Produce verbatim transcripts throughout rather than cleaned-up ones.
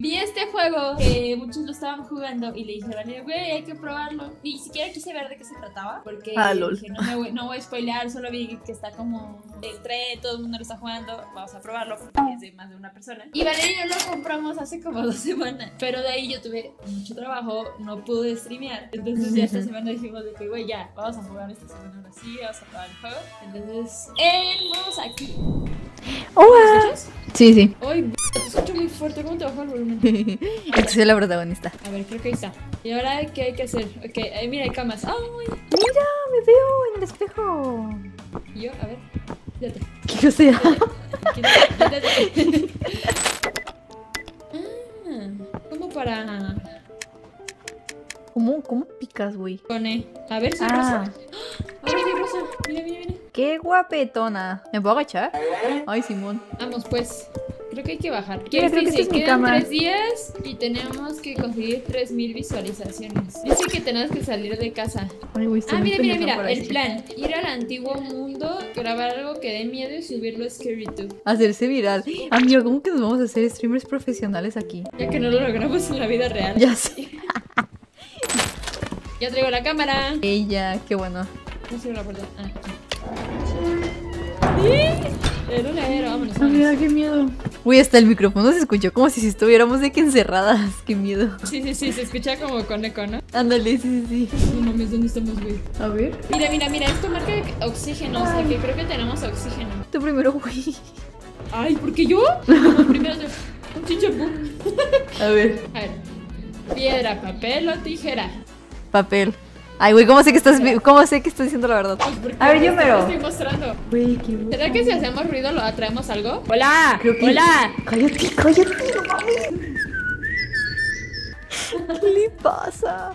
Vi este juego que muchos lo estaban jugando y le dije a Daniel, güey, hay que probarlo. Ni siquiera quise ver de qué se trataba, porque ah, lol. dije, no, me voy, no voy a spoilear, solo vi que está como el tren, todo el mundo lo está jugando, vamos a probarlo porque es de más de una persona. Y Valeria y yo lo compramos hace como dos semanas, pero de ahí yo tuve mucho trabajo, no pude streamear. Entonces ya esta semana dijimos de que, güey, ya, vamos a jugar esta semana ahora sí, vamos a probar el juego. Entonces, eh, vamos aquí. Hola. ¿Me escuchas? Sí, sí. Ay, te escucho muy fuerte, ¿cómo te bajo el volumen? Es que soy la protagonista. A ver, creo que ahí está. ¿Y ahora qué hay que hacer? Ok, ahí mira, hay camas. ¡Ay! Mira, me veo en el espejo. ¿Y yo? A ver, quédate. ¿Qué sea? Quédate, quédate. Ah, ¿cómo para...? ¿Cómo, cómo picas, güey? Pone, a ver, soy Ah. rosa. Ahora soy rosa. Mira, mira, mira. Qué guapetona. ¿Me puedo agachar? Ay, Simón. Vamos, pues. Creo que hay que bajar. Mira, creo que dice? esta es mi Quedan cama. tres días y tenemos que conseguir tres mil visualizaciones. Dice que tenemos que salir de casa. Ay, güey, estoy Ah, muy mira, mira, pendeja por mira. ahí. El plan. Ir al antiguo mundo, grabar algo que dé miedo y subirlo a ScaryTube. Hacerse viral. Amigo, ¿cómo que nos vamos a hacer streamers profesionales aquí? Ya que no lo logramos en la vida real. Ya sé. Ya traigo la cámara. Ella, qué bueno. No cierro la puerta. Ah, aquí. Era un aero, vámonos. vámonos. qué miedo. Uy, hasta el micrófono se escuchó como si estuviéramos de que encerradas. Qué miedo. Sí, sí, sí, se escucha como con eco, ¿no? Ándale, sí, sí, sí. No mames, ¿dónde estamos, güey? A ver. Mira, mira, mira, esto marca oxígeno, o sea que creo que tenemos oxígeno. Tú primero, güey. Ay, ¿por qué yo? No, primero yo. Un chichapu. A ver. A ver. Piedra, papel o tijera. Papel. Ay, güey, ¿cómo sé que estás, vi- cómo sé que estás diciendo la verdad? Pues porque A ver, yo te mero. lo estoy mostrando. Güey, qué ¿Será que si hacemos ruido lo atraemos algo? Hola. Creo que... Hola. Cállate, cállate, no mames. ¿Qué le pasa?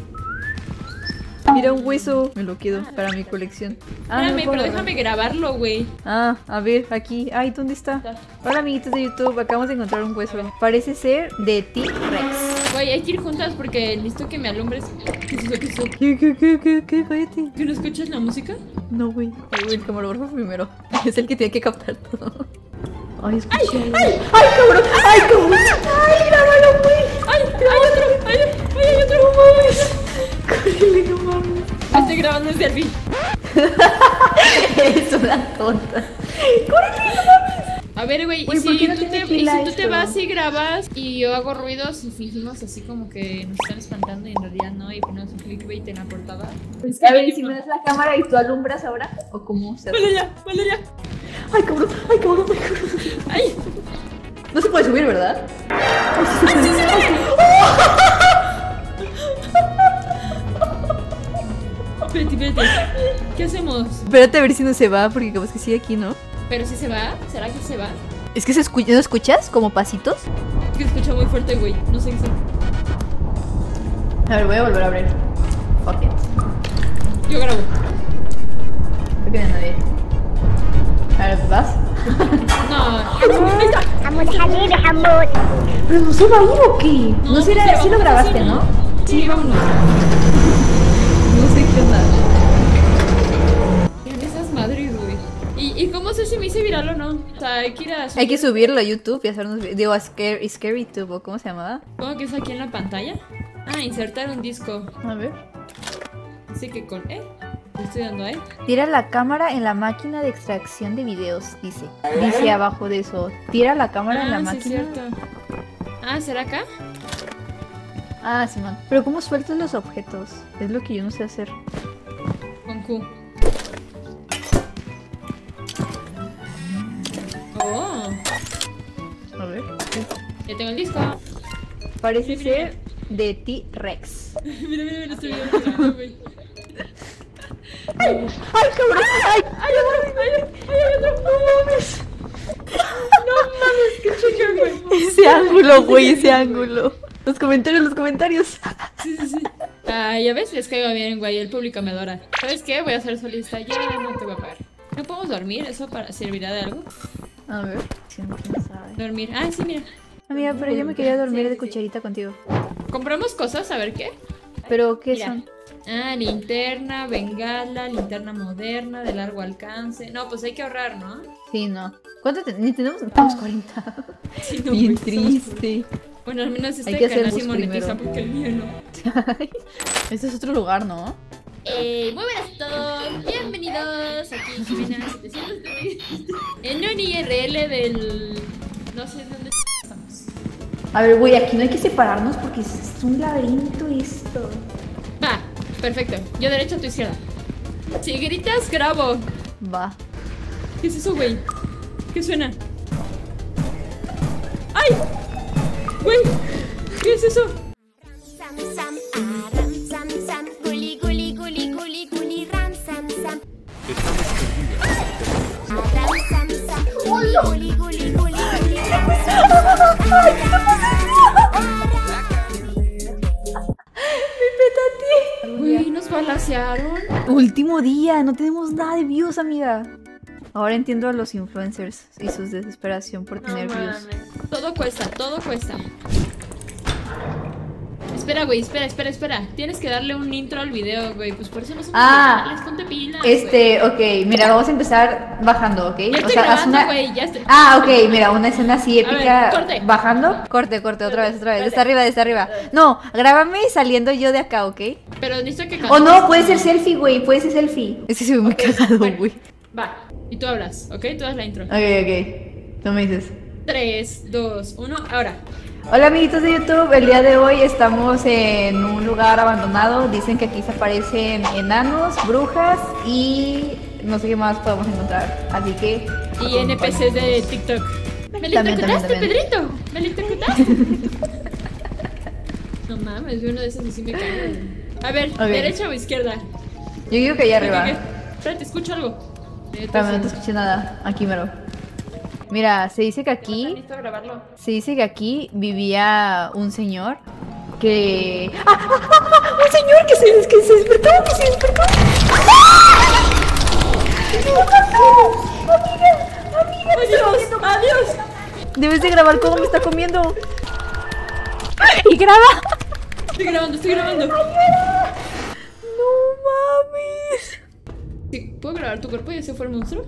Mira un hueso. Me lo quedo para mi colección. Ah, no Espérame, lo puedo pero agarrar. déjame grabarlo, güey. Ah, a ver, aquí. Ay, ¿dónde está? Hola, amiguitos de YouTube. Acabamos de encontrar un hueso. Parece ser de T-Rex. Güey, hay que ir juntas porque necesito que me alumbres. ¿Qué es eso? ¿Qué es eso? ¿Qué, qué, qué, qué, qué? Cállate. ¿Que no escuchas la música? No, güey. Ay, güey, el camarógrafo primero. Es el que tiene que captar todo. Ay, escuché. ¡Ay, ay, ay, cabrón! ¡Ay, cabrón! ¡Ay, grábalo, güey! ¡Ay, hay otro! ¡Ay, ay, hay otro! ¡No mames! ¡Córrele, no mames! Estoy grabando el selfie. Eres una tonta. ¡Córrele, no mames! A ver, güey, ¿y Uy, ¿por si, qué no tú tiene te, y pila si tú te esto? vas y grabas y yo hago ruidos y fingimos así como que nos están espantando y en realidad no y ponemos un clickbait en la portada? Pues, a ver, ¿y si me das la cámara y tú alumbras ahora? ¿O cómo se hace? Vale ya, vale ya. ¡Ay, cabrón! ¡Ay, cabrón! ¡Ay, cabrón! ¡Ay! No se puede subir, ¿verdad? ¡Ay, sí se puede! Espérate, espérate. ¿Qué hacemos? Espérate a ver si no se va, porque capaz que sí aquí, ¿no? ¿Pero si se va? ¿Será que se va? Es que se escucha, ¿no escuchas? Como pasitos. Es que se escucha muy fuerte, güey. No sé qué es. A ver, voy a volver a abrir. Fuck it. Yo grabo. Creo que no hay nadie. A ver, ¿vas? No. حمود حبيبي حمود ¿Pero no se va a ir o qué? No, No, sí, pues la- se va, sí lo pues grabaste, sí, ¿no? Sí, vámonos. No sé qué onda. En esas madres, güey. ¿Y, ¿Y cómo sé si me hice viral o no? O sea, hay que ir a... Hay que subirlo a YouTube y hacernos... vi- Digo, a Scary, ScaryTube, ¿o cómo se llamaba? ¿Cómo que es aquí en la pantalla? Ah, insertar un disco. A ver. Así que con E. Le estoy dando E. Tira la cámara en la máquina de extracción de videos, dice. Dice abajo de eso. Tira la cámara en la Ah, sí, es máquina. cierto. Ah, ¿será acá? Ah, sí, man. Pero ¿cómo sueltas los objetos? Es lo que yo no sé hacer. Con Q. Oh, A ver. ya tengo el disco. Parece ser de T-Rex. Mira, mira, mira, estoy viendo, güey. ¡Ay, cabrón! ¡Ay! ¡Ay, otro! ¡Ay, ay, ay, otro! ¡No mames! ¡No mames! ¡Qué chica, güey! Ese ángulo, güey, ese ángulo. Los comentarios, los comentarios. Sí, sí, sí. Ah, ya ves, les caigo bien, güey. El público me adora. ¿Sabes qué? Voy a ser solista. Ya no te voy a pagar. ¿No podemos dormir? ¿Eso para servirá de algo? A ver. Si no, quién sabe. Dormir. Ah, sí, mira. Amiga, pero yo me quería dormir de cucharita contigo. Compramos cosas, a ver qué. ¿Pero qué Mira. son? Ah, linterna, bengala, linterna moderna, de largo alcance. No, pues hay que ahorrar, ¿no? Sí, no. ¿Cuánto te- ni tenemos? Tenemos cuarenta. Sí, no, Bien güey, somos triste. Bueno, al menos este Hay que hacer canal sí bus monetiza primero. porque el mío no. Este es otro lugar, ¿no? Eh, muy buenas a todos, bienvenidos aquí Jimena setecientos en un I R L del... no sé dónde estamos. A ver, güey, aquí no hay que separarnos porque es un laberinto esto. Va, perfecto, yo derecha, tú izquierda. Si gritas, grabo. Va. ¿Qué es eso, güey? ¿Qué suena? ¡Ay! Güey, ¿qué es eso? Sam sam ah, ram sam sam guli guli guli guli guli ram sam sam ah, ram sam sam guli guli guli guli guli ram sam sam. Güey, nos balacearon. Último día, no tenemos nada de views, amiga. Ahora entiendo a los influencers y su desesperación por tener No views. mames. Todo cuesta, todo cuesta. Espera, güey, espera, espera, espera. Tienes que darle un intro al video, güey. Pues por eso no somos Ah, originales, ponte pilas, Este, ok, mira, vamos a empezar bajando, ¿ok? güey. Ya O estoy sea, haz grabando, una... güey, ya estoy. Ah, ok, mira, una escena así A ver, épica. corte. Bajando. Corte, corte, otra vez, otra vez. Corte. Desde arriba, desde arriba. No, grábame saliendo yo de acá, ¿ok? Pero necesito que O no, puede ser selfie, güey, puede ser selfie. Ese se ve muy cagado, bueno. güey. Va, y tú hablas, ¿ok? Tú das la intro. Ok, ok. Tú me dices. tres, dos, uno, ahora. Hola amiguitos de YouTube, el día de hoy estamos en un lugar abandonado. Dicen que aquí se aparecen enanos, brujas y no sé qué más podemos encontrar. Así que... Y N P Cs de TikTok. ¿Me También, también, electrocutaste, también. Pedrito? ¿Me electrocutaste? No mames, uno de esos y sí me cae. A ver, Ok. ¿derecha o izquierda? Yo digo que allá ¿Qué, arriba. qué, qué? Espérate, escucho algo. Eh, Espérame, no te entonces, escuché nada. Aquí mero. Mira, se dice que ¿está aquí... listo a grabarlo? Se dice que aquí vivía un señor que... ¡Ah, ah, ah, ah! ¡Un señor que se, que se despertó! ¡Que se despertó! ¡Ah! ¡Se despertó! ¡Amiga! ¡Amiga! me está ¡Adiós! comiendo. ¡Adiós! Debes de grabar cómo me está comiendo. Y graba. Estoy grabando, estoy grabando. No mames. Sí, ¿puedo grabar tu cuerpo y ese fue el monstruo?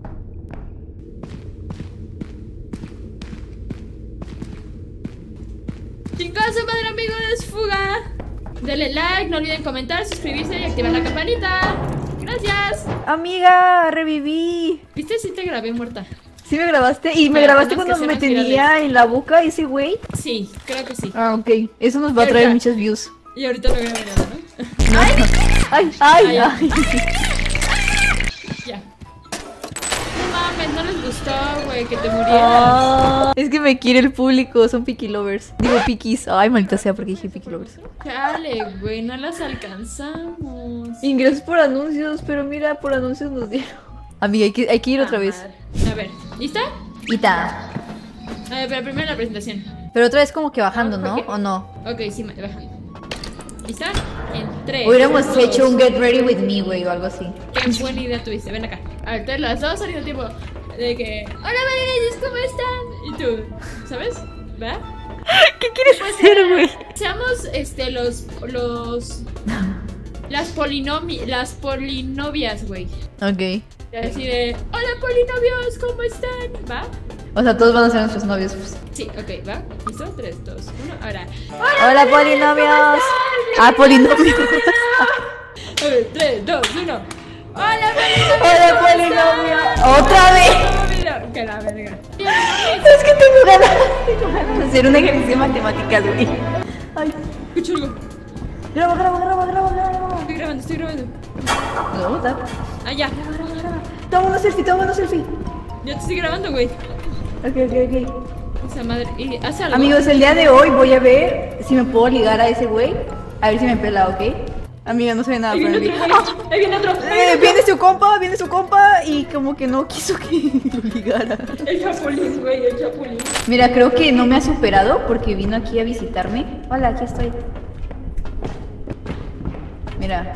¡Chingazo, madre, amigos! ¡Fuga! Denle like, no olviden comentar, suscribirse y activar la campanita. ¡Gracias! Amiga, reviví. ¿Viste? Sí te grabé muerta. ¿Sí me grabaste? ¿Y me Pero grabaste tenemos que cuando me ser más tenía en la boca ese güey? Sí, creo que sí. Ah, ok. Eso nos va a traer muchas views. Y ahorita no grabé nada, ¿no? No. Ay, ay, Ay. ay. Ya. No mames, no les gustó, güey, que te murieras. Ah, es que me quiere el público, son picky lovers. Digo piquis. Ay, maldita sea, porque dije picky lovers. Chale, güey, no las alcanzamos. Ingresos por anuncios, pero mira, por anuncios nos dieron. Amiga, hay que, hay que ir otra Ah, vez. madre. A ver, ¿lista? Ita. A ver, pero primero la presentación. Pero otra vez como que bajando, Ah, ¿no? ¿por qué? ¿O no? Ok, sí, ma- bajando. ¿Lista? En tres. Hubiéramos dos, hecho un Get Ready With Me, güey, o algo así. Qué buena idea tuviste, ven acá. A ver, entonces las dos al mismo tiempo. De que, hola Marineses, ¿cómo están? Y tú, ¿sabes? ¿Va? ¿Qué quieres hacer, güey? Seamos, este, los, los, las polinomi, las polinovias, güey. Ok. Así de, hola polinovios, ¿cómo están? ¿Va? O sea, todos van a ser nuestros novios. Pues. Sí, ok, ¿va? ¿Listo? tres, dos, uno, ahora. Hola, polinovios. Ah, polinovios. A ver, tres, dos, uno. Hola polinovios. Hola, polinomio. Otra vez. Mira, que la verga. Es que tengo ganas, tengo ganas de hacer un ejercicio de matemáticas, güey. Ay. Escucho algo. Graba, graba, graba, graba, graba. Estoy grabando, estoy grabando. ¿Me va a botar? Ah, ya. Toma una selfie, toma una selfie. Ya te estoy grabando, güey. Ok, ok, ok. Esa madre. ¿Y hace algo? Amigos, el día de hoy voy a ver si me puedo ligar a ese güey. A ver si me pela, ¿ok? Amiga, no se ve nada Ahí por viene el otro, video. güey. Ahí viene otro. Ahí Eh, viene otro. viene su compa, viene su compa y como que no quiso que lo ligara. El chapulín, güey, el chapulín. Mira, creo que no me ha superado porque vino aquí a visitarme. Hola, aquí estoy. Mira.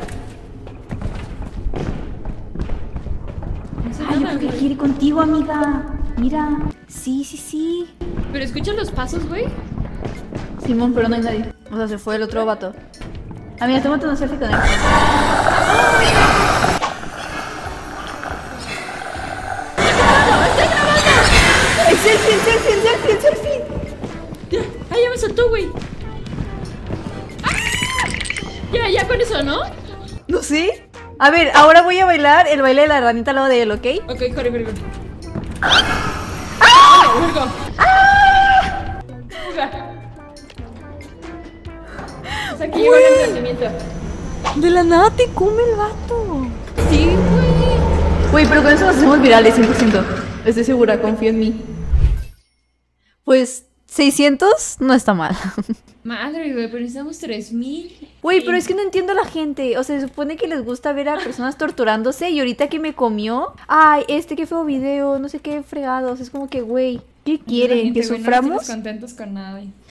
No sé Ay, yo nada, creo que güey. quiere ir contigo, amiga. Mira. Sí, sí, sí. Pero escuchan los pasos, güey. Simón, pero no hay nadie. O sea, se fue el otro vato. Amiga, tómate una selfie con él. ¡Estoy grabando! ¡Estoy grabando! ¡El selfie, el selfie, el selfie, el selfie! Ya, ¡ay, ya me soltó! saltó, güey. ¡Ah! Ya, ya con eso, ¿no? No sé. A ver, ahora voy a bailar el baile de la ranita al lado de él, ¿ok? Ok, corre, corre, corre. ¡Ah! Fuga, ¡Ah! Fuga. O sea, que llegó el emprendimiento. De la nada te come el vato. Sí, güey. Güey, pero con eso nos hacemos virales, cien por ciento. Estoy segura, confío en mí. Pues, seiscientos no está mal. Madre, güey, pero necesitamos tres mil. Güey, pero es que no entiendo a la gente. O sea, se supone que les gusta ver a personas torturándose. Y ahorita que me comió, ay, este qué feo video, no sé qué fregados. Es como que, güey, ¿qué quieren? ¿Que suframos? No estamos contentos con nada.